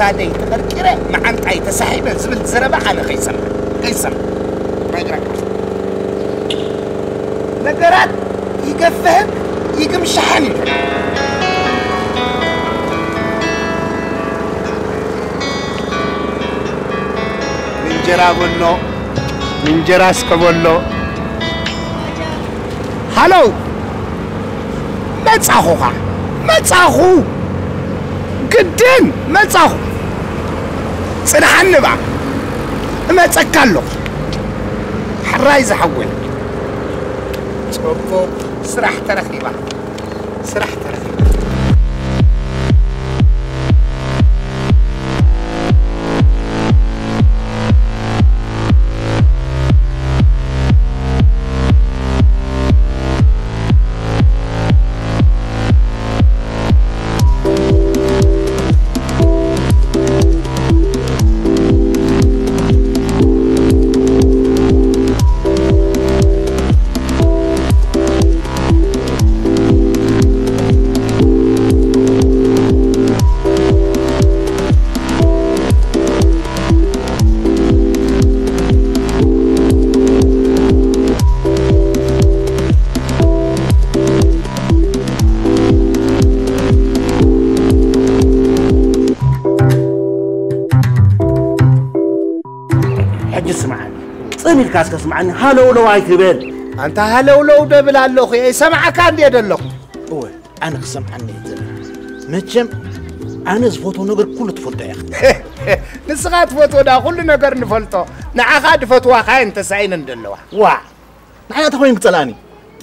كسادي تقرقيره مع انتاي تسحيبه زبل زربا انا خيسم ما يقرأ نقرات يقفهم يقم شحني ننجرا بلو ننجرا سكبلو هلو متصاخو قدن متصاخو صنحن بقى ما تسكالو حراي زحول صبو سرح ترخيبا كاسكس سمعني هلو لو هاي كبير انت هلو لو دبل الله خي سمعك عندي ادلخ هو انا سمعني متشم انا زفوتو نغير كله تفلطو يا اخي نسغات فوتو دا كل نغير نفلطو نعا دفتوا خاي انت ساين ندلوا وا نحن تخوين قتلاني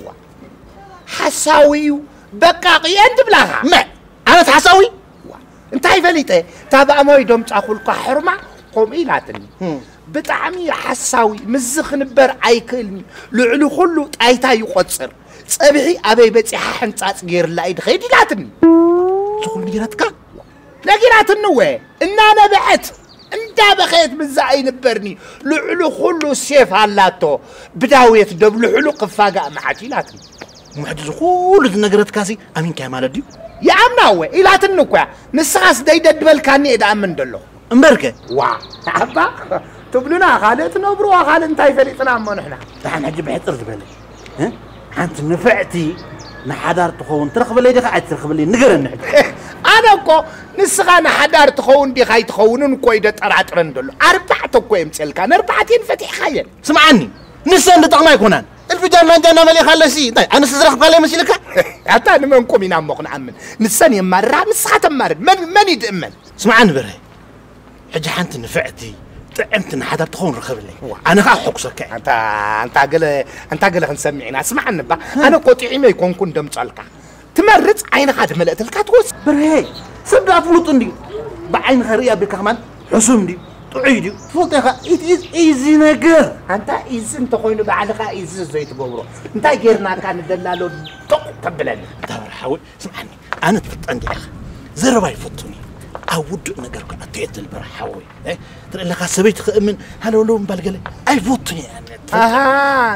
حساوي بقاقي انت بلاها ما انا حساوي انت هيفليته تابع موي دوم صاخلك حرمه قوم إلاتني بطعمي حساوي مزخ نبر عيكلني لعلو خلو طايتا يقصر صبحي ابي بصيح حنصاص غير لايد خيد إلاتني تقول نيرتك نغيراتن وي ان انا بعت انت بخيت مزاي نبرني لعلو خلو سيف هالاتو بداويت دبل حلو قفاقه معاتي لاتني محدث كل نغرت كاسي امين كاي مالدي يا امناوي إلاتن كو نسخاس ديددبل كاني ادامن دلو امبركه وا عبا تبلنا خالت نبرو خال انتي فريقنا ما نحنا نحن حجب حطر زبلي ها انت نفعتي نحدار تخون ترخب لي دخ عاد ترخب لي نغرن انا كو نسخا نحدار تخون دي خاي تخونن كو يد طراطرن دلو اربعه كو يمسلكا اربعتين فتح خايل سمعني نسا نطقما يكونان الفجان لانجانا ملي خلسي طيب انا سزرخ قال مسلكا حتى انا منكم ينامقنا عمن نسان يمرا نسخا تمرد من يدمن سمعني بري حج حنت نفعتي طعمت نحدر تخون رخب لي انا حقصك انت قال نسمعنا اسمع نبا انا قطعي ما يكون كن دم صالكا تمرص عين خاد ملأت لك توس برهي سبدا فلوط اندي بعين خريا بك كمان حسوم دي طعيدي فوت يا ايزي نجر انت ايز انت خوينو بعلك ايز زيت بورو انت غيرنا كان دلالو تقبلني ترحوي اسمعني انا تفط عندي اخ زربا يفطني أود نجرك أتيت البرحوي ترى لك سبيت خمن هلو لون بالقلة أي فوتني يعني أها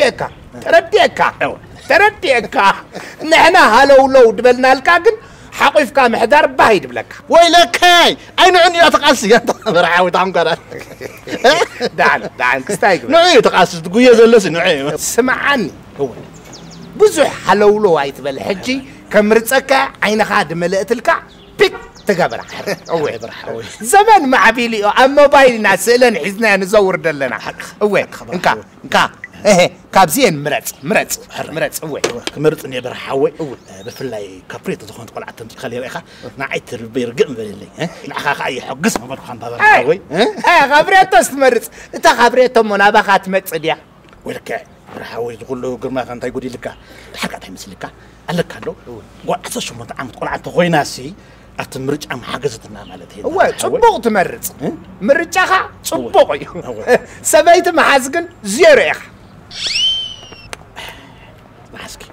ترديك نحن هلو لو دبلنا الكاكن حقيف كام حدار بايد بلك ويلك هاي أين عندي أتقاسي برحوي طعم كذا دعن كستايق نوعي تقاسي تقول يا زلسي نوعي سمع عني هو بزح هلو لو هاي تبل حجي كمرتك عين خادم ملأت الكع بيك تقابل أوه برحوي زمان مع بيلي أما بايلنا سئلن حزنا نزور دلنا أوه إنكا كابزين مرت أوه مرت إني برحوي بفلاي كابريت تدخل تقول عتمت خلي ريخة نعيت بيرقم باللي نعخا أي حق قسم بدخل برحوي كابريت تستمرت أنت كابريت منابخات متصديا ولك برحوي تقول له قرما كان تقولي لك الحركة تمس لك قال لك له وقت شو ما تعمل تقول عن تخويناسي أتمرج أم حاجزتنا مالتي هو صبوق تمرج مرجعها صبوق سبيت محاسقن زيريخ محاسقي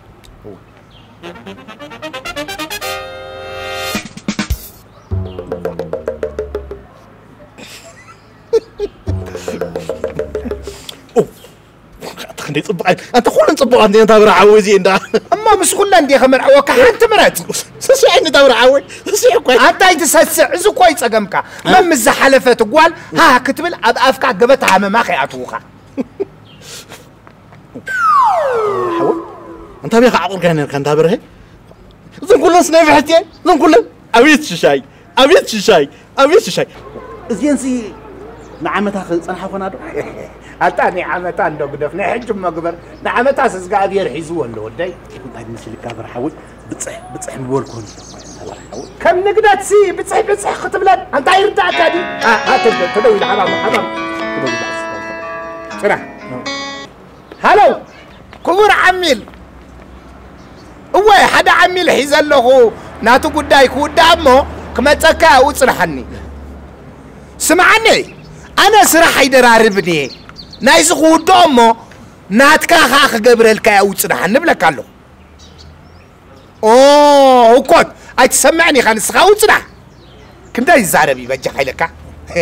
خلني صبق أنت خلنا صبق عندي أنت برا عوزي أنت أما مش خلنا عندي خمر عوك أنت مرات سسعني دور عوي سيكوي أنت يتسسع زو كوي تسقمك ما مزحلفة تقول ها كتبل أفكا قبتها ما خي أتوخا حول أنت بيخ عقل كان دابره زين كلنا سنافحتي زين كلنا أبيت شاي زين سي نعمتها صنحه فنادو أتاني عمتان دو قدف نحج مقبر نعمتها سزقا أبير حيزو ولا ودي هاي مثل كابر حول بتصح مبولكون كم نقدر سي بتصح ختبلان أنت يردعك هذه تدوي الحمام تدوي شنو هلو كبر عميل هو حدا عميل حيزل له ناتو قدايك ودامو كما تسكا وصرحني سمعني أنا صراحة يدراربني نايس قدامو ناتكا خاخ قبرلكا وصرحني بلا قالو اوه وكوت اي تسمعني خان سخا وصرح كندا يزاربي بجا حيلكا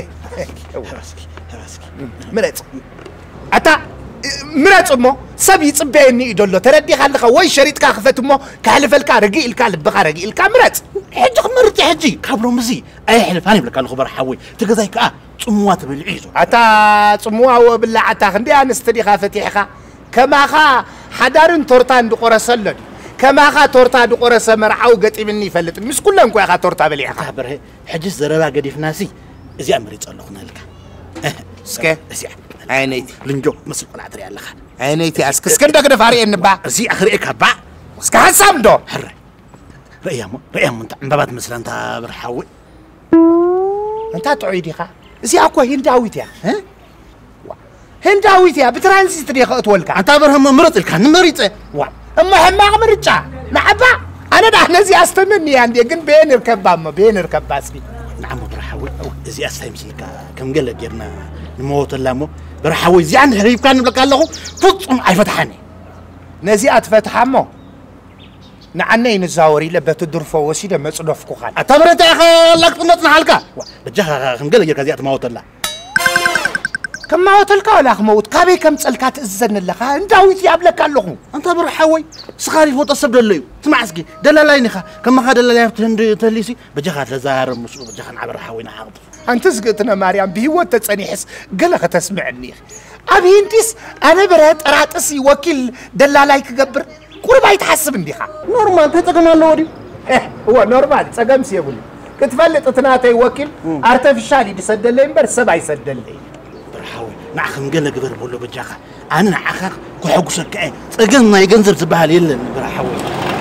مرت اتا مرت امو سبي صبيني يدلو تردي خلخ وي شريط كخفت امو كحلفلكا رقيلكا لبخا رقيلكا مرت حجي مرتي حجي كابلو مزي اي حلفاني بلا قالو خبر حوي تغزايكا صموات بالعيزو اتا صموا وبلعتا خندي انستدي خافتيخا كما خا حدارن تورتان دقرسلد كما خا تورتا دقرس مرعو قطيبني يفلط مش كلهم كو خا تورتا بليخا خبره حجز زربا قديف ناسي ازي امري صلخنا لك اسكي ازي عينيتي لنجو مسل قلعتري يالخا عينيتي اسكسك ندك دفاري انبا ازي اخري كبا اسك حسام دو حر ريامو انت عمبات مثل انت برحوي انت تعيدي خا ازي اكو هنداويتيا ها هنداويتيا بترانزيت دي خطولك انت برهم مرطلك نمريته اما حماق مرجع نعبا انا ده نزي استمني عندي كن بين ركب باسبي نعم برحوي ازي استمسيك كم قال جرنا نموت لامو برحوي زي عند هريب كان بلك الله فصم ايفتحني نزي اتفتحمو نعني نزاوري لبت الدرفو وسيده مصدفكو خال اتمرت يا اخي لك طنطنا حالك بجها كم قال جرك زي اتموت الله كم هوتلك ولا خموت كابي كم صلكات اذن لها انداويت يابلك اللخو انت برحوي سخاري فوت السبدليو تسمع اسكي دلالاي نخا كما خا دلالاي تليسي بجها تزار مسو بجها نعبر حوينا عقد انت سقتنا مريم بهوت تصنيحس قالك تسمعني ابي انتس انا برات راتسي وكيل دلالاي كغبر قربا يتحسب انديخا نورمال تتقنا لودي هو نورمال تصقم سيبولي كتفلط تناتي وكيل ارتفشالي بيسدلي امبر سبع يسدلي برحوي نعخم قال قبر بقول بجاخه انا نعخك كحقسك اي صقنا يغنزر تبحال يلن برحوي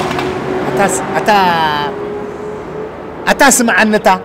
اتا سمع انتا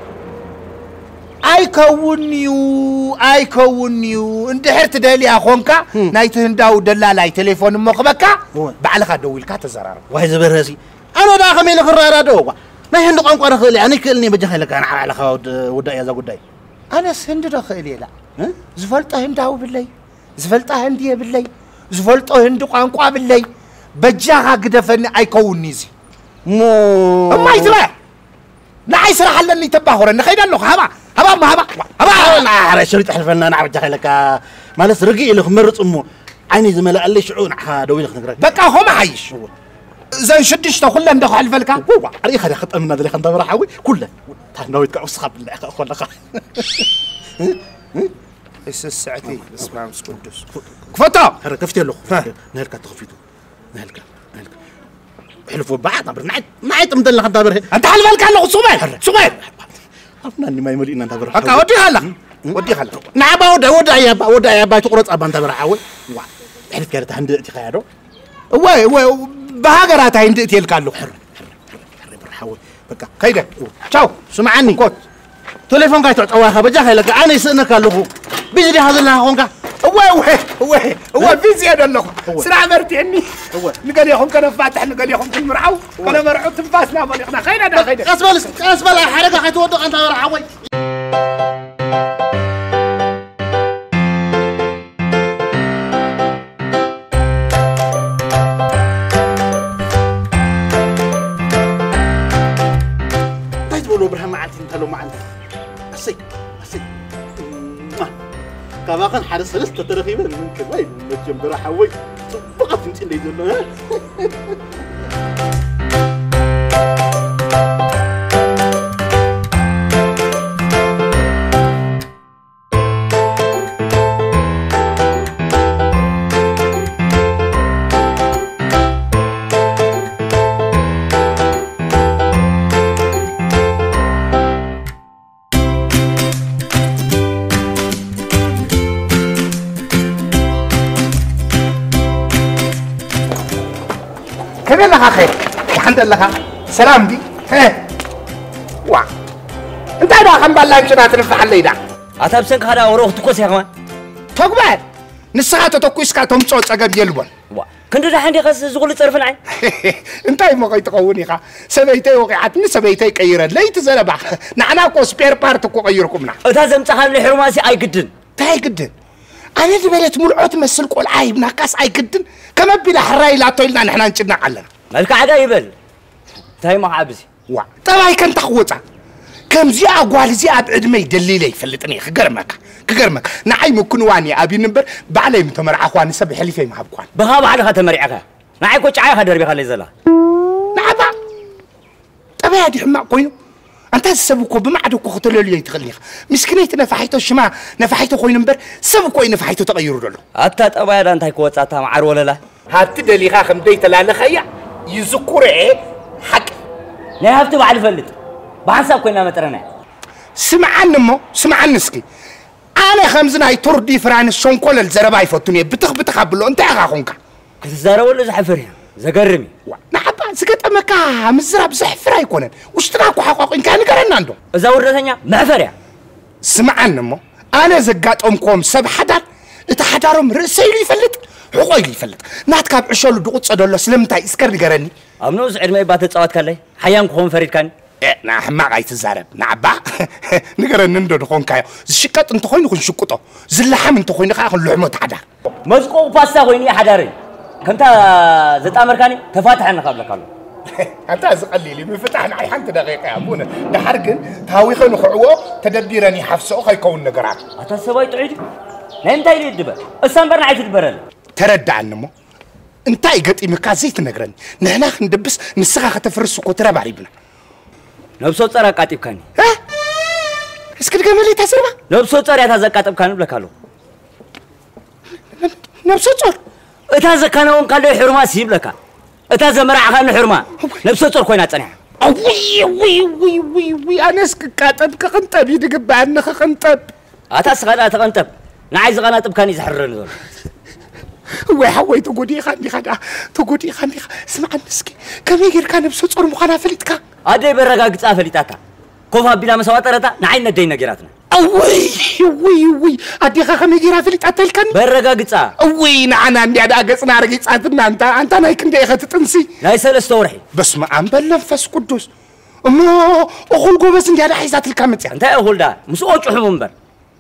اي كونيو اندحرت دالي اخونكا نايت هنداو دلالاي تليفون مخبكا بعلخا دويلكا تزرار واي زبرسي انا داخمي لخرارا دو ما هند قنقو رخلي يعني كلني بجاخ لك انا على ودا يا غداي انا سند دخلي لا زفلطه هنداو باللي زفلطه هنديه باللي زفلطه هند قنقو باللي بجاخا قدفني ايكوني زي مو ما يتبع نعي سرح لني تباخر نخيد له هبا انا على شريط حلفنا انا بجاخ لك مالس رقي له مرص امو عيني زملاء اللي شعون دوي لك نقرا بقى هم عايش زين شدشته كله ندخل على الفلكه هو علي خلي خط من هذا اللي خندم راحوي كله نويت كعصخ بالله اخو لك ايش الساعتي اسمع مسكندس كفتا كفت له نهلك تخفيتو نهلك حلفوا بعض نعيت مدل خندابر انت حل بالك له سمير افناني ما يملينا انت برا هكا ودي هلا نعم ودا يا با تقرص ابا انت برحوي حلف كارت عند خيادو واي بهاجرات عند تيلكالو حر برحوي بقى كيده تشاو سمعني كوت تليفون قاعد تعطوها بجاها لك انا يسنك له بيجي هذا اللي هونك هو في زياده له سرع مرتعني نقال ياهم كان فاتح نقال ياهم في المرعو كان مرعو تنفاسنا بلغنا خينا قصبل حركه حتودق انت مرعوي ابراهيم معلتي انت لو معلتي اسي كاباقن حارس ثلاثه ترخيبه ممكن وين مجبره حوي فقط انت اللي يدنا كمل لك أخي الحمد لله سلام دي وا أنت هذا خم بالله يمشي تنفع الليلة أتابسك هذا وروح تقص يا كمان تقبل نسخة تقويس كاتم صوت أجاب يلبون كنت ده عندي قص زغل تعرفنا أنت ما قيت قوني خا سبيتي وقعتني سبيتي كيرا ليت زلبا نحنا كو سبير بارت كو غيركمنا أتازم تخلي الحرماسي أي جدن تاي جدن أنا دبلت ملعوت مسل كل عيب ناقص أي جدن كما بلا حراي لا طيلنا نحنا نشدنا علنا مالك عجايبل تاي ما عبسي وا طبعا كنت أخوته كم زي أقوال زي أبعد ما يدللي فلتني كجرمك نعي ممكن واني أبي نمبر بعلي متمر أخواني سبح لي في محبكوان بها بعد تمرعها نعي كوش عاي هدر بخلي زلا نعبا طبعا هذه حما قوينو أنت سبكو بمعدك وختلوا لي يتغليخ مسكينيت نفحيته الشماء نفحيته خوي نمبر سبكو نفحيته تغيروا له حتى طبعا أنت هيكو تاع معر ولا لا هاتدي لي خاخم ديت لا لخيا يذكر إيه حق لا هفتو بعد فلت بحسب كنا مترنا سمع نسكي أنا خمسنا هاي تردي فرعن الشنقول الزرباي فوتوني بتخبلو أنت أخاكونك كتزارة ولا زحفرها زقرمي نعبا سكت أمكا مزراب زحفر يكونن وش تراكو حقوق إن كان قرن عندهم إذا ورثني ما فرع سمع أنا زقات أمكم سب حدار إتحدارهم رأسي يفلت حقوق يفلت ناتكاب عشول دقوت صدول سلمتاي إسكر قرني أمنو زعر ما يبات تصوت كله حيان كون فريد كان نعم عايز الزرب نعبا نقرن نندو دخون كايو شكات أنت خوين يكون شكوتو زلحم أنت خوين يخاخن لحمة حدا مسقو باستا خويني حداري كنت زت أمريكاني تفاتح أنا قبل كله أنت أزقلي لي بفتحنا أي حنت دقيقة يا أبونا نحرقن تهاوي خلنا خعوه تدبيرني حفصه أخي كون نقرأ أتسوي تعيد نين تايلي الدبر السنبر عايز تدبرل تردع عنه أنت قلت مكازيت نقرني نحن ندبس نسخة ختفرس وكترة بعريبنا نبصو صار كاتب كاني ها اسكت جمالي تسربا نبصو صار يتهزق كاتب كاني بلا كالو نبصو صار اتهزق كانون قالو حرمة سيب لك اتهزق مرع كانو حرمة نبصو صار كوينات صنع وي أنا اسكت كاتب كخنطب يدق بعنا خنطب أتسغلا تخنطب نعايز غناطب كاني زحرن زول وحوي تقولي خاني اسمع نسكي كم يجر كان بسوتر مخنا فلتك أدي برقاق فلتاتا كوفا بلا مسوات رتا نعين ندينا جراتنا وي أدي كم يجر فلت أتلكن برقاق وي نعنا عندي أدا قصنا رجيت أنتنا أنت نايكن دي أخذ تنسي لا يسأل استورحي بس ما عم بلنفس قدوس أما أقول جو بس عندي أدا حيزات الكامت أنت أقول ده مسؤول حموم بر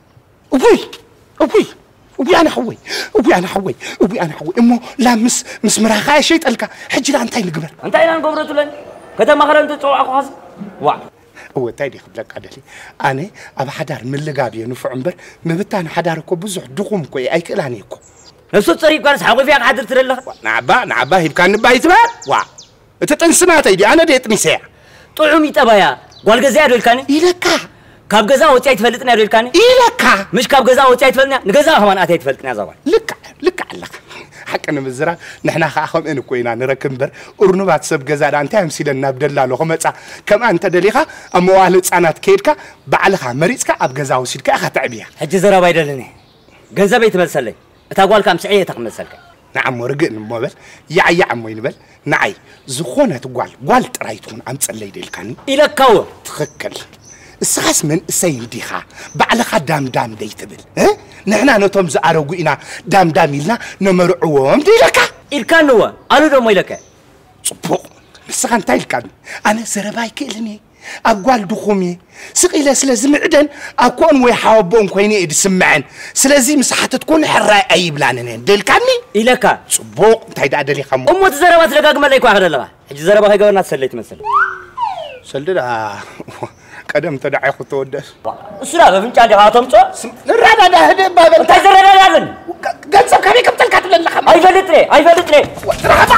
وبي أنا حوي إمو لا مس مراخاء شيء تلك حجي لا أنتي نقبر أنتي لا نقبر تلين كذا ما خلنا تطلع أخو حظ وا هو تاني خبلك عدلي أنا أبى حدار من اللي قابي نفع عمبر مبتان حداركو بزح دقوم كوي أي كلانيكو نفسه طريق كان حقوي فيك حدر تريلا نعبا هي كان بايتبا وا تتنسنا تيدي أنا ديتني ساعة طعمي تبايا قال جزاء دول كاني إلك كاب جزاء وتعيد فلتنا دول كاني إلك مش كاب جزاء وتعيد فلتنا نجزاء هم أنا أتعيد فلتنا زوال لك حكنا مزرعة نحنا خاخم إنه كوينا نركمبر أرنبات سب جزاء أنت همسي لنا بدلا له خمسة كم أنت دليخة أما واحد أنا تكيرك بعلها مريضك أب جزاء وسيرك أخذ تعبيها حج زرا بايدلني جزاء بيت مسلي تقول كم سعيه تقمسلك نعم ورجعنا موبل يا عم وين بل نعي زخونة قال ترايتون عم تصلي ديلكاني إلى كوا تخكل السخاس من سيديخا بعلها دام ديتبل ها نحنا نتوم زارجوينا دام يلنا نمرعوهم ديلكا إلكان هو أنا دوم إلكا صبوا السخان تايلكان أنا زرباي كلني أقوال دخومي سقيلة سلازم عدن أكون ويحاوبون كويني إد سمعن سلازم مساحة تكون حراء أي بلانين ديلكاني إلكا صبوا تايد عدلي خمو أمو تزربات لقاق ملايك واحد الله حج زربا هاي قولنا تسليت مثل سلدنا قدم تدعي خطودس سلا فين جادي هاتم تو نرادا ده هدي بابل تزربا لازم قنصب كمي كبتل كاتب لنا خم أي فلتري رهبا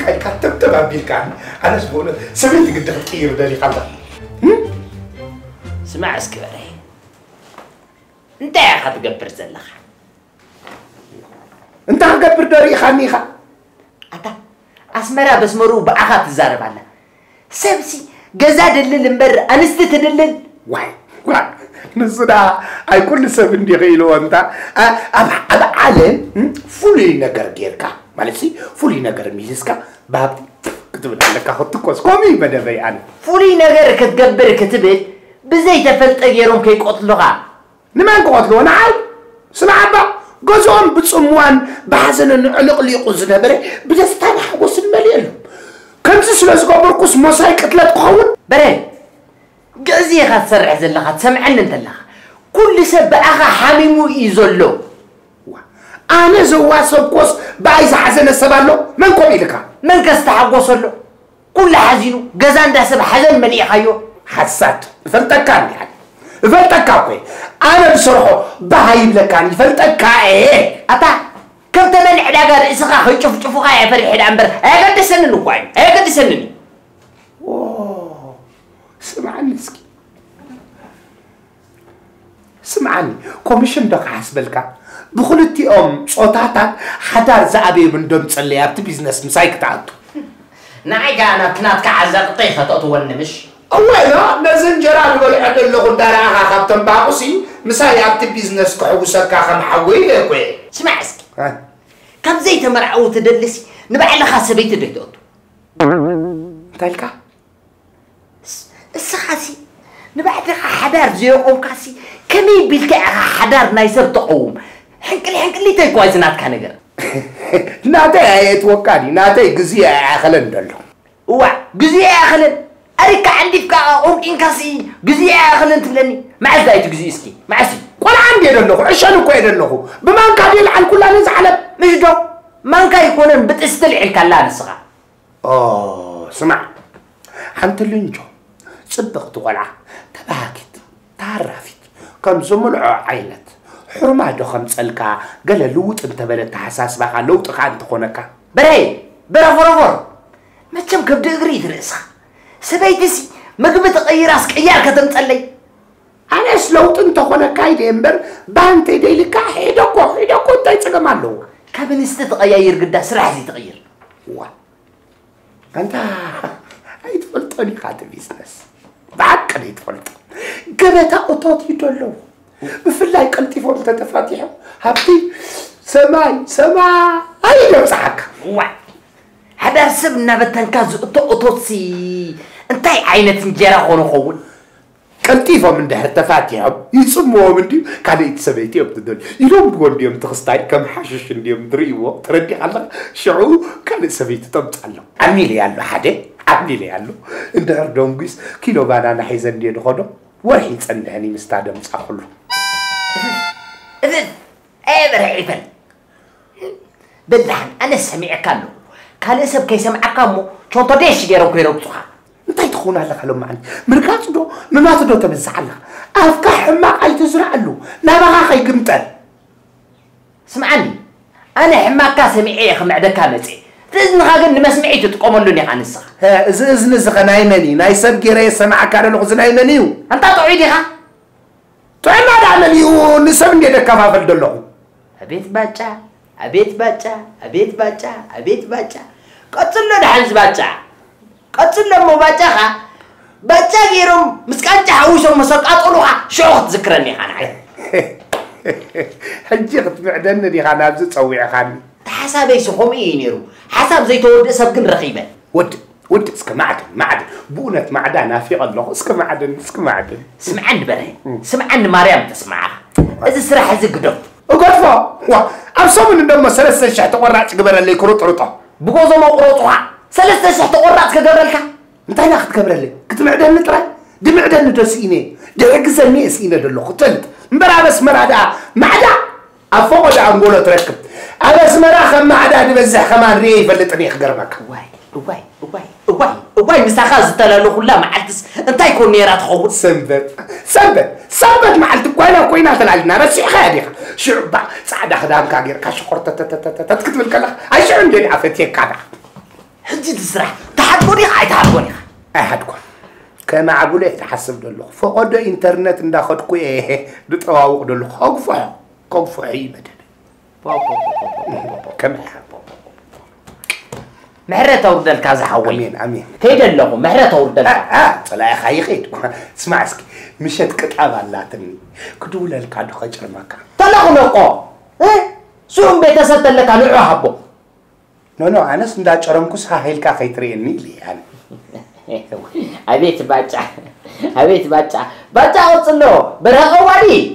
كاي كتبتب أبيكان أنا سبونا سبنت قد تغير داري خلص سمع اسكبري انت يا أخي تقبر زلخ أنت هقبر داري خانيخا أتا أسمرا بسمرو بأخا تزارب عنا سبسي جزاد الليل أنست تدلل واي نصدا أي كل سبن دي غيلو أنت أب علم فولي نجار جيركا مالسي فولي نجار ميزكا باب كتب لك أخذ تقص كومي بدأ بي أنا فولي نجار كتقبر كتبت بزي تفلت أجيرهم كي قتلوها نمان قتلو أنا عاود سمع با جزون بتصموان بحزن علق لي قزنا بري بدستان حقوس المليل كم سلسلة قبركوس مساي قتلت قهون بري جزي خد سرع زلخة سمعنا انت لخ كل سب أخا حميمو يزولو أنا زواسو كوس بايز حزن السبالو من كومي لك من كستحق له كل حزينو جزان ده سب حزن من يحيو حسات فلتكان يعني فلتكاوي أنا بصراحة بهايب لكاني فلتكاي أتا كم تمن عداقة إسخا شوف شوفوا خايا فريح العنبر هاي قد تسنن وقايم هاي قد تسنني أوه سمعني سكي سمعني كوميشن دك حسبلك بخلتي صوتاتك حدار زعبي من دم تصلي أبت بيزنس مسايك تعطو نعيقا أنا كنات كعزق طيخة تطول مش أولا نزنجران والعد اللي غدارها خبتن باقسي مساي أبت بيزنس كحوسك خم حوي كوي اسمع اسكي كم زي تمرعو تدلسي نبع لها سبيت دهدوت تلك السخاسي نبع لها حدار زيوقوم كاسي كمي بيلك حدار نايسر تقوم حنكلي تيكوايز نات كانجر ناتي يتوكاني ناتي قزية أخلن دلو وا قزية أخلن أريك عندي فكا أم إنكاسي قزية أخلن تبلني مع زايت قزية اسكي مع سي ولا عندي دلو عشان كوي دلو بمان كان يلعن كلها نزعلب مش دو مان كان يكون بتستلعي الكلان الصغار سمع حنت اللينجو صدقت ولع تباكت تعرفت كم زملع عينت حرمة دخم سألكا قال لوت انت بلد حساس بقى لوت خان تخونكا بري برافور ما تشم كبد اغريت رأسها سبيتسي ما قبت غير راسك عيالك تمتلي أنا سلوت انت خونكا يدمبر بانت يديلكا حيدكو انت يتقمالو كابن استتغير قدا سرح زي تغير انت هاي تفلطني خاطر بيزنس بعقل يتفلط قبتا اوتوت يدلو بفلاي قلتي فوق تتفاتيح هبتي سماي هاي نمسحك هذا سبنا بتنكاز اوتوتسي انتي عينة انجيرا خونو خون قلتي فوق من دهر تفاتيح يسموه من دي كان يتسبيتي ابتدل يلوم بقول ديهم تخستاي كم حشش ديهم دريوه تردي على شعو كان سبيتي تمتعلو عميلي يالو حدي عميلي يالو اندهر دونجيس كيلو بانانا حيزن دي دخدو ورحي تصندهني مستادم صاحلو إذن برعيفن بدحن أنا سميع كانو كان اسم كي سمع كامو شون تديش جيرو كيرو بصحا انت يدخون على خلو معنا مركات دو ممات دو تمزح لك أفكح حماق أي تزرع له لا بغا خي قمتل سمعني أنا حماقا سميعي خمع دكا مزي تزن غاقن ما سمعي تتقومون لوني عن السخ إذن الزخ نايماني نايسب جيري سمع كان لغز نايمانيو أنت تعيدي ها تعال ما دعمليو نسب ندي دكا فافل دلو أبيت باچا قتل له دحنز باچا قتل له مو باچا غيرهم مسكانتا حوشو مسقاطلوها شوخ تذكرني خان حجيت معدن دي خان ابز تصويع خان حسابي سخوم ينيرو حساب زي تود سب كن رقيبه ود اسك معدن بونة معدن نافق الله اسك معدن سمعني بري سمعني مريم تسمعها اذا سرح زقدو وقفا أرسم من دم سلسة شحت قرات قبل اللي كروت رطة بقوزو ما قروطها سلسة شحت قرات قبلك انت هنا اخذ قبل اللي كنت معدن نطلع دي معدن ندسيني دي عقزني اسينه دلو قتلت مبرا بس مرادا معدا افوق دا انقوله تركب ابس مرا خم معدا دي بزح كمان ري فلطني خقربك واي مساخاز تلالو كلها معلتس انت يكون نيرات خوت سبت معلت كوينا تلالنا بس خادي شعبا صعد خدام كاغير كشقر تتكتب الكلام اي شو عندي عفتي كذا حجي تسرح تحدوني خاي تحدوني أحدكم كما عقول تحسب دلو فقد إنترنت نداخدكوا إيه دتواوق دلو قفوا عيبة كم محرة ورد الكاز حوي أمين كيد اللهم محرة ورد طلع يا خي خيد اسمع اسكي مشت كتاب علاتني كدول الكادو خجر مكان طلعوا لقو إيه سوم بيتسد لك على عهبو نو أنا سندا جرمكوس هايلكا خيتريني لي أنا أبيت باجع أبيت باجع وصلوا برا قوادي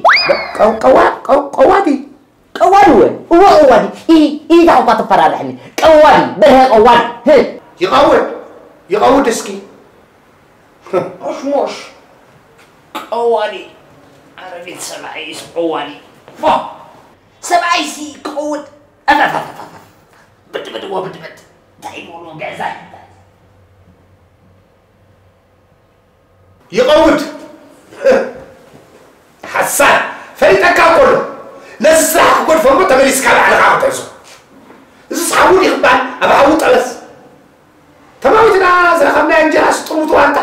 قوادي قوادي إيه ده وقت فرارحني قوادي برا قوادي يقود اسكي مش قوادي عربيت سبعيس قوادي سبعيسي قود بد تعيبون وقعزان يقود حسان فريتك أقول لا تسرح أقول فمو تمليس كلا على غاوة يسو إذا صحابوني خبان أبعوط بس تمام تنا زرخمنا إنجاز طموتوا أنت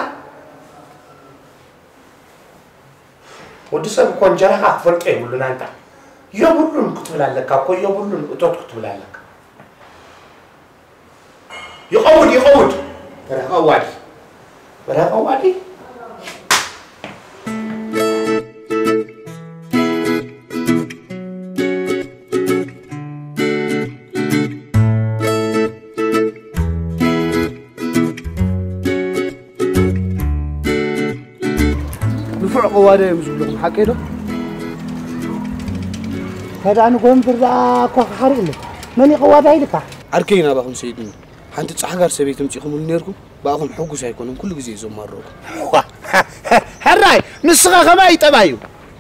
ودي سبب كون جرها فرق إيه بقولنا أنت يبولون كتب لك أكو يبولون أتوت كتب لك يقود برا قوادي نفع قوادي يمزولهم حكيدو هذا أنا قوم برا كوخ حريلي ماني قوادي لك أركينا باهم سيدنا حنت تصحقار سبيت تمشيكم النيركم باهم حقوس هيكونوا كل جزء يزوم مرة هراي نسخة خما يتبايو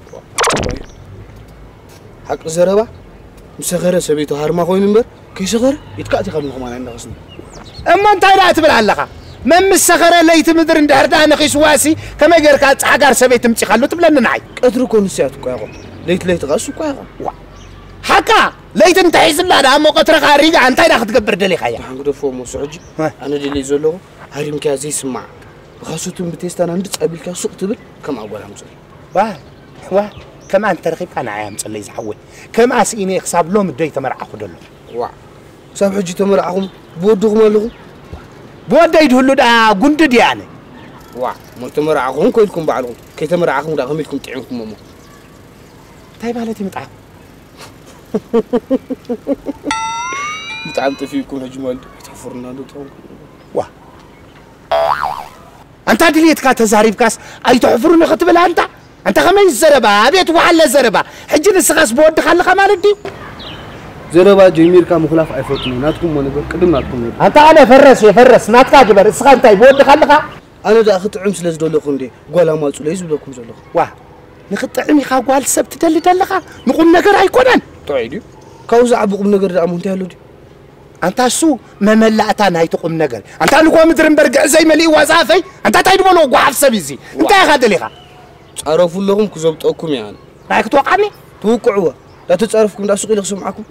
حق زربا مسخرة سبيتو هرما خوين نمبر كي سخر يتقاتي خلنكم أنا عندنا غصن أما أنت لا تبل علقة من مسخرة ليت مدر إن دهرتها نخيس واسي كما يقولك تصحقار سبيت تمشي خلو تبلنا نعي أتركوا نسياتكم يا غو ليت غاسوا يا غو حكا ليت انت حيزم لا دا مو قطر خاريجا انت راح تقبر دلي خيا حنقدر فوق مسعجي انا دلي زلو هريم كازي سمع بخاصتهم بتيستان عند قبل كسوق تبل كم اقول همزل واه كما انت رخيب انا عام صلي زحول كما اسيني حساب لهم دي تمرعخو دلو وا حساب حجي تمرعخم بودغم لهم بودا يدهلو دا غندد يعني وا مو تمرعخم كلكم بعلهم كي تمرعخم دا غميلكم تعينكم مو طيب هلتي متعب متعنت فيكم هجمال تحفرنا دوتهم واه انت دليتك تزاريب كاس اي تحفرنا ختبل انت خمين زربا بيت وحل زربا حجي نسخاس بود خلخ مالدي زربا جميل كان مخلاف ايفوتني ناتكم ونبر قدم ناتكم انت انا يفرس ناتكا جبر اسخ انت بود خلخ انا دا اخطعم سلازدلكم دي غولا مالصو ليز بلكم زلكم واه نخطعمي خا قال سبت دلخا نقوم نجر ايكونن طيب كوزع بقوم نجر دا مونت يالو دي انت سو مملأتا ناي تقوم نجر انت لكو مدرن برجع زي ملي وزافي انت تايدبلو غحف سبيزي انت يا غدليخا تعرفوا لهم كزبطكم يعني رايك توقعني توقعوا لا تتصرفكم دا سوق يخصم معكم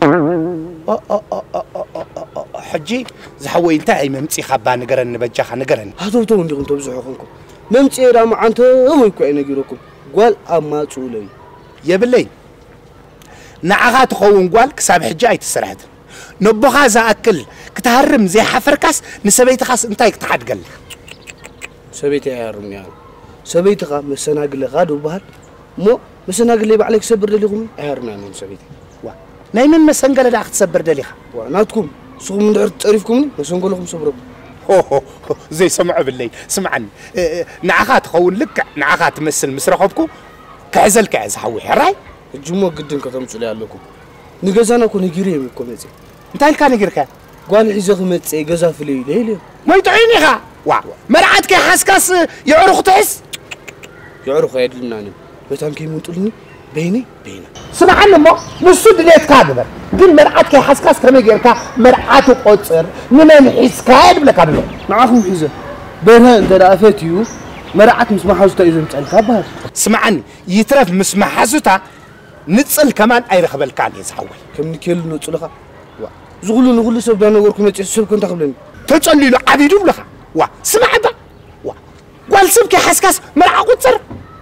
حجي زحوي انت اي ممصي خبا نجرن بجخا نجرن هاتوتو انديكم تبزحوكم ممصي را ما انت ويكو اي نغيركم قال اما صولي يبلي نعغا تخون قال كساب حجي اي تسرحت نبخا زاكل كتهرم زي حفركاس نسبيت خاص انت يكتحد قال سبيت يهرم يعني سبيت خا مسناقل غادو بحر مو مسناقل لي بعليك سبر دليكم يهرم يعني سبيت وا نايمن مسنقل دا تسبر دليخا وناتكم سوق من دعر تعرفكم مسنقلكم صبركم زي سمعوا بالليل سمعني نعغا تخون لك نعغا تمثل مسرخبكم كعزل كعز حوي راي الجمعة قدن كتمصوا لي لكم نغزانا كو نغيري ميكم زي انت الكا نغيركا قال حيزخ متصي غزا فلي ليلي ما يطعيني خا وا مرعتك حسكاس يعرخ تحس يعرخ يدلنا بتام كي منطلني بيني سمعني مو مسود ليت كادبر قل مرعتك حسكاس كما غيركا مرعاتو قصر نمن حسكايد بلا كادلو معاكم حيزه بينها انت دافيتيو مرعت مسمع حزتا اذا مصلكا بار سمعني يترف مسمع حزتا نصل كمان ايرخبلكان يزحول كم نكيل نصلخا زغلو نغلو سب دا نغوركم يصسبكم تخبلني تتصلي له عبيدو لها وا سمع با وا قال سبك حسكاس مرعى قصر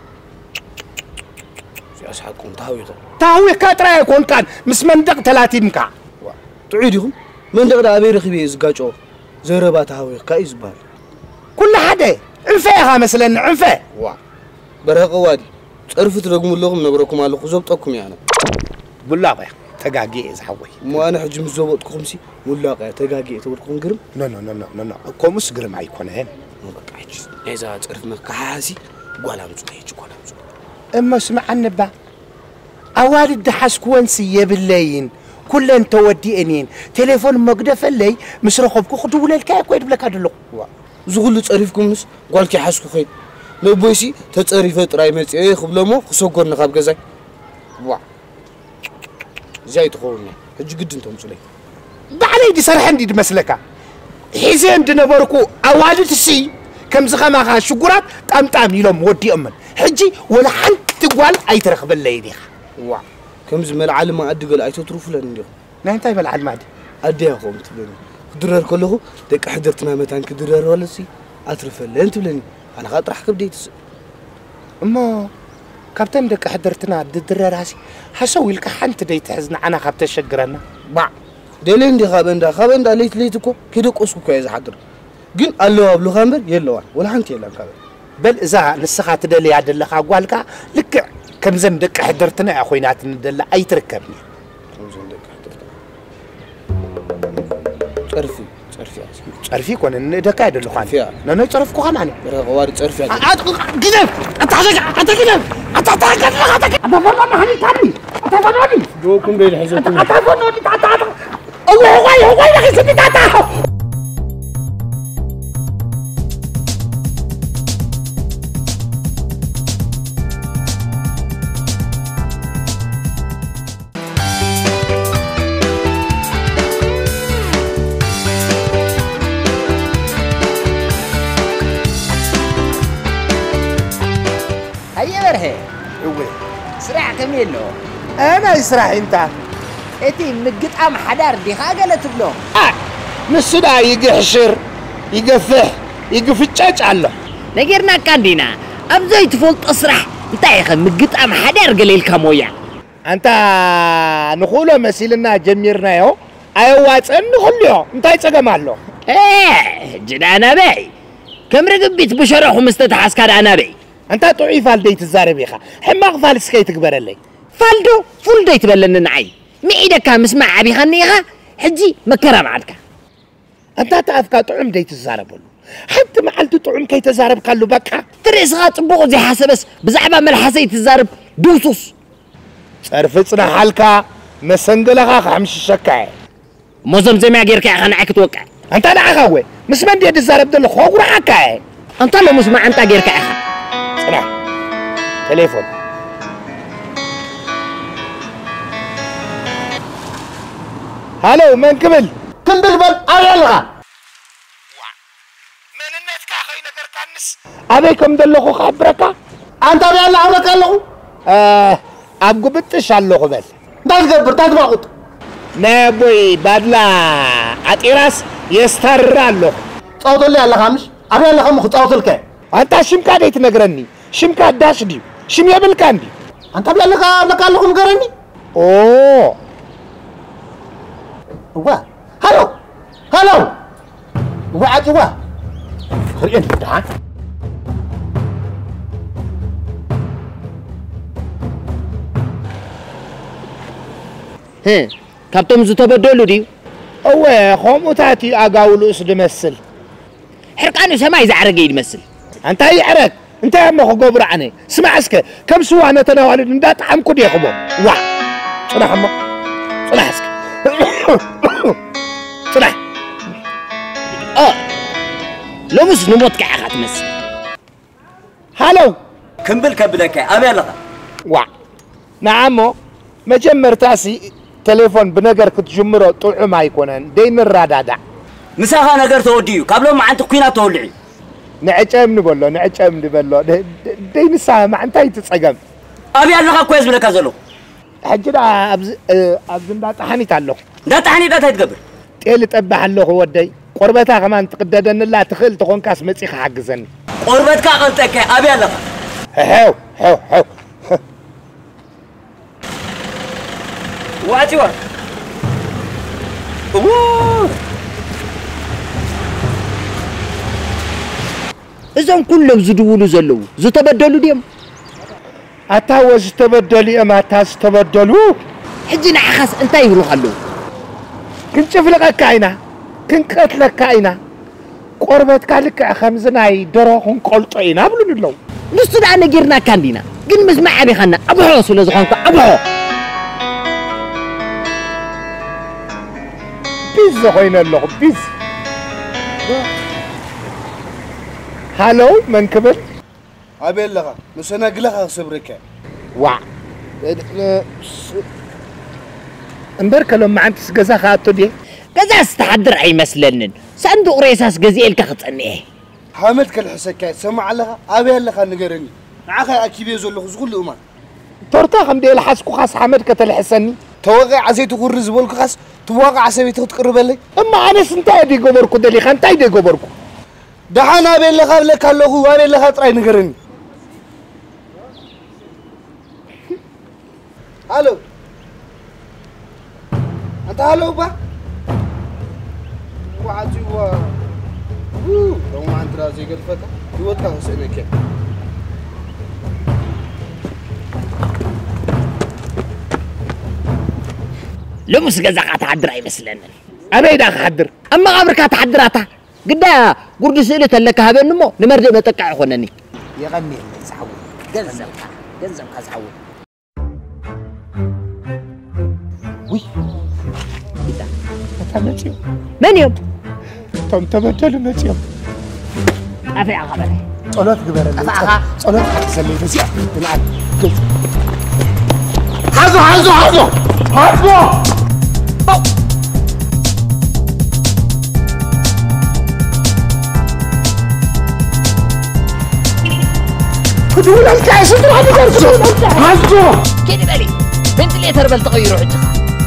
سياسحكم تاوي كاترا يكون كان مس مندق 30 مكا تعيدهم مندق دا ابي رخبي يزقاچو زربا تاوي كايز بال كل حدا انفاها مثلا انفا وا برق وادي صرفت رغم لكم نبركم على خزبطكم يعني بلاقه تغاغي زحوي مو انا حج مزوبطكم سي ملاقه تغاغي تبركم غرم لا كومس غرم ايكونهن بقى حج اذا صرف مكحاسي غلام صحيح غلام اما اسمع النبا اوالد حسكون سيبلين كلن تودينين تليفون مقدف لي مسرخبكو خدول الكاي كويد بلك ادلو زغل صريفكمس قالكي حسكو خيد لبوسي تصريفه طراي مصي خبلمو خسوغن خاب غزاي وا زي تخوني حج قد انتم صلي بعلي دي سرح عندي مسلكا حزين دنبركو اوالد سي كم زخما شغرات طامطام يلوم ودي امن حجي ولا حنك تقوال اي ترخب الليدي وا كم زمل علم ما ادغل ايتو تروفلن نديو لا انت يبل علم عادي اديهم تبلني درر كله دق حدرتنا متان كدرر ولسي اترفلن تبلني انا خاطر حكب ديت اما كابتن دق حدرتنا درر راسي حسوي لك حنت ديت حزنا انا خبت شجرنا با دلين دي خابندا ليتكو كيدقسكو كايز حدر ግን አለው አብሉ ኻምበር የለዋል ወላ አንተ የለም ካበ بل اذا نسخات دلي عدلخ اقوالك لك كم زم دق حدرتنا يا خوينات ندل اي تركبني كم زم دق حدرتنا صرفي كون ندك አይደለም ኻን ነነ ጽርፍኩ ኻማኒ ረغوار ጽርፊ ግደም አታገደም አታፈናኒ ሃኒ ታኒ አታፈናኒ ዶኩም በል حزت አታፈናኒ ታታ الله هو يا ታታ سرع كميلو انا اسرع انت اتي مقطعم حدار دي خاقلت بلو نسدا يقحشر يقفح يقفچاچ الله نغيرنا كاندينا ابزي تفولط اسرح انت يا اخي مقطعم حدار قليل كمويا انت نخوله مسيلنا جميرنا يو ايواصن خليو انت يصقمالو جدانا بي كم رغبيت بشرحو مستتحس كاد انا بي انت ضعيف الديت الزاربيخه حماق فالس كي تكبر لي فالدو فول ديت بلن نعي ميدك مسمع ابي خنيها حجي مكرم عدك انت تعرف طعم ديت الزاربلو حتى معلت طعم كي تزارب قالو بقى تريس غاطبو زي حسبس بزعبه ملحسي تزارب دوسوس صرفصنا حالكا مسنجلها خمس شكاي موزم زي ما غيرك خنعك توقع انت دعاوي مسمن دي تزارب دل خوغراك انت لو مسمع انت غيرك صراحه تليفون هالو من قبل كنبل بل ايلغا من النتكا خي نجر كانس ابيكم دلخو خبرك انت بيلا عمرك الله ابغبطش الله بل እንዳትገብር ታትባቁት ነቦይ ባድላ አጢራስ የስተራለሁ ጻውቶል ያለ ኻምሽ አብ ያለ ኻም ጻውቶልከ አንተ ሽምካ ደይት ነግረኒ ሽምካ ዳሽ ዲ ሽም የብልካ እንዲ አንተ ብለለካ ለካለኩም ገረኒ ኦ ዋ ሃሎ ወዓጭዋ خريان دعا كابتن زتبدلوا دي هو خموتاتي اقاولو اسد مسل حرقانو سماي زعرق يمثل انت يعرق انت يا مخ قبر عني اسمع اسك كم سوا انا تناول اندات حمكو دي خبو وا صلاح ما صلاح اسك صلاح لو مش نموت كعخه تمثل هالو كمبل كبلك ابي الله وا نعمو مجمر تاسي تليفون بنجر كتجمره طعم ايكونن دين الرادادا مساخا نجر توديو قبل ما انت كوينا تولعي نعجم نبلو دين ساعه ما انت يتصقم ابي الله كويس بلك ازلو حجدا ابز اندا طحنيت الله دا طحني دا تتقبل تيل طبح الله ودي قربتها كمان تقددن لا تخيل تكون كاس مصيخ حجزني قربتك قلتك ابي الله هاو هاو هاو واتي ور إذن كلهم زدولوا زلوا زتبدلوا ديم أتاوز تبدلي أما تاس تبدلوا حجنا عخس أنت يقولوا خلوا كنت شوف لك كاينة كنت قتلك كاينة قربت كالك خمسناي دروخن قلطينا بلون اللو نستدع نجيرنا كاندينا قل مسمع علي خنا أبحو سولا زخانك أبحو بيز زخين اللو بيز هالو من كبر أبي لها مسنا قلها صبرك وا امبارك لما انت سجزا خاطو دي كذا استحضر أي مسلنن صندوق ريساس جزيل كخطني حامد كل حسكات سمع لها أبي لها نجرني عخا أكيد يزول له زغل أمان تورتا خم دي الحسكو خاص حامد كتل حسني توقع عزيت غرز بولك خاص توقع عسبي تقرب لي اما انا سنتاي دي غبركو دلي خنتاي دي غبركو دحنا أبي لها لك الله وأبي لها تراي نجرني هالو أنت هالو با وعدي لو ما أنت رازي قد فتح يوتها حسينك لمس جزاك تحضر أي مسلنن أنا إذا خدر أما عمرك تحضراتا قدا قرد سئلة لك هذا النمو نمرد بتقع خنني يغني يسحو جنزم كسحو وي إذا تمتيو من يوم تم تبدل متيو أفي عقبالي صلاة كبيرة صلاة حسن لي بس بالعكس حزو خذوا لنا الكاس تروحوا تقرصوا حزو كده بالي بنت اللي تربل تغيروا حجة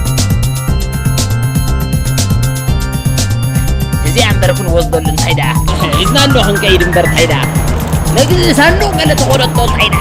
زي عم بركون وصل للحيدة إذن الله هنكيد مبرد حيدة لكن سانو قال تقول الطول حيدة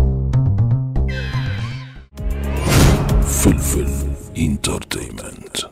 فلفل انترتينمنت.